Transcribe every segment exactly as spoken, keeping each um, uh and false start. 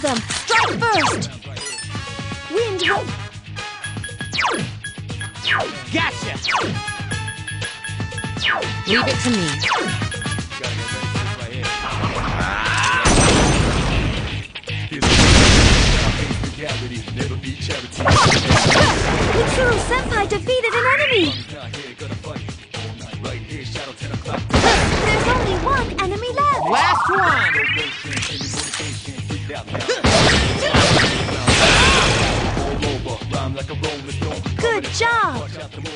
them! Strike first! Wind will... Gotcha! Leave it to me. Mitsuru Senpai defeated an enemy! There's only one enemy left! Last one! Good job!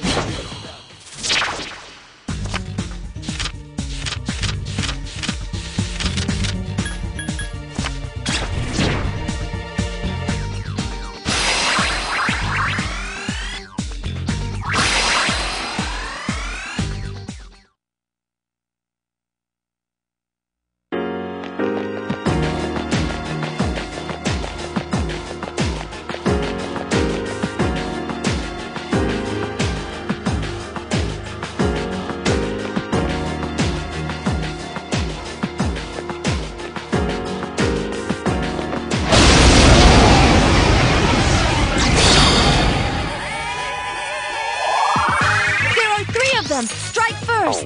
Them. Strike first!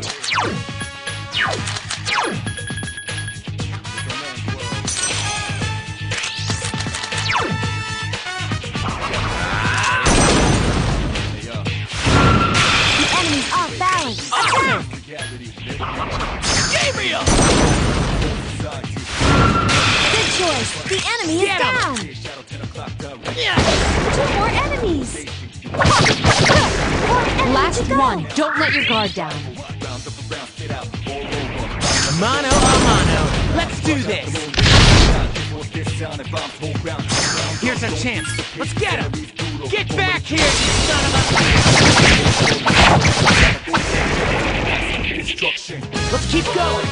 The enemy's off balance! Attack! Gabriel! Good choice! The enemy is down! Two more enemies! Last one. Don't let your guard down. Mano a mano. Let's do this. Here's our chance. Let's get him. Get back here, you son of a... Let's keep going.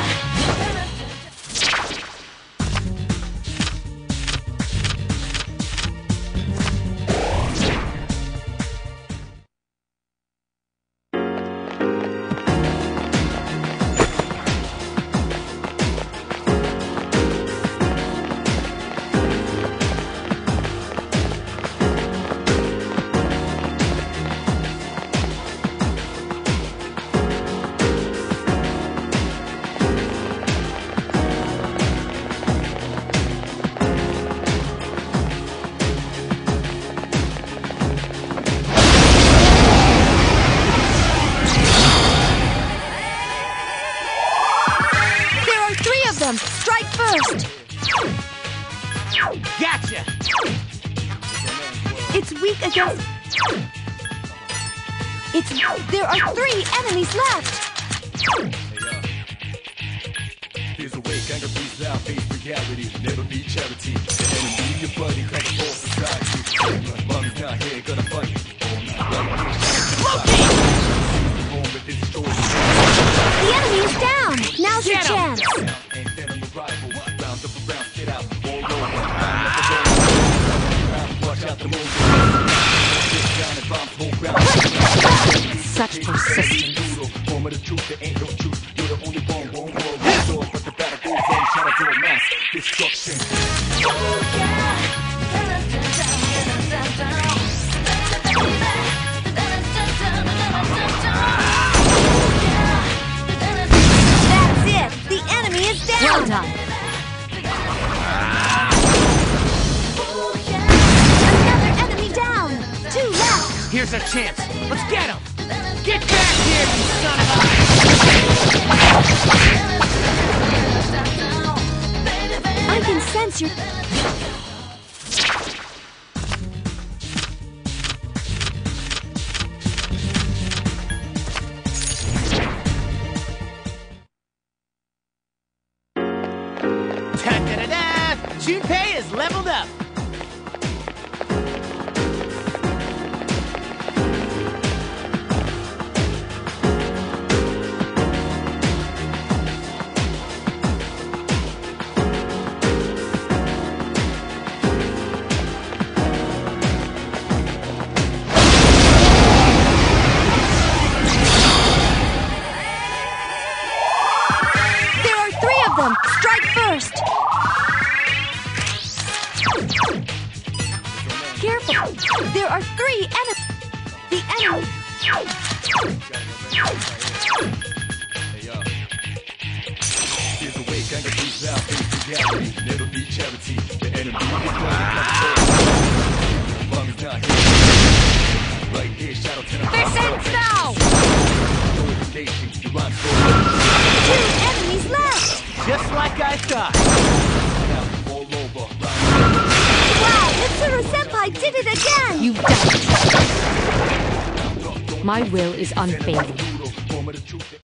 Strike first! Gotcha! It's weak against... It's... There are three enemies left! Here's a way, gang of peace out, face reality, never be charity. The enemy, your buddy, come for society. Mommy's not here, gonna fight. The enemy is down! Now's your chance! Such persistence. That's it! The enemy is down! Well done! Another enemy down! Two left! Here's our chance. Let's get him! Get back here, you son of a... I can sense your... Ta-da-da-da! Junpei is leveled up! There are three of them! Strike first! There are three enemies. The enemy. Hey, yo. Here's a way, gang of these out, face the gallery. Never be charity. The enemy is going to come. Right here, shadow ten o'clock. This ends now! Two enemies left! Just like I thought. Wow, Mitsuru Senpai did it again! You done it. My will is unfailing.